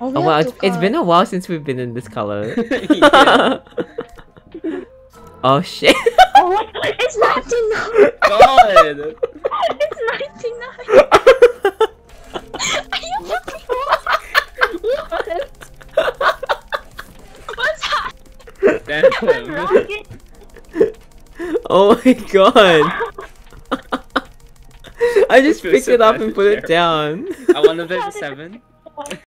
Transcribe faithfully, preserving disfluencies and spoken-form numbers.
Oh, we Oh have wow, two it's, it's been a cards. while since we've been in this color. Yeah. Oh shit. Oh, what? It's ninety-nine! God! It's ninety-nine! Are you fucking what? What's that? Damn. Rocket? Oh my god. I just This feels picked so it up bad and to put it share. down. I wonder if there's a seven.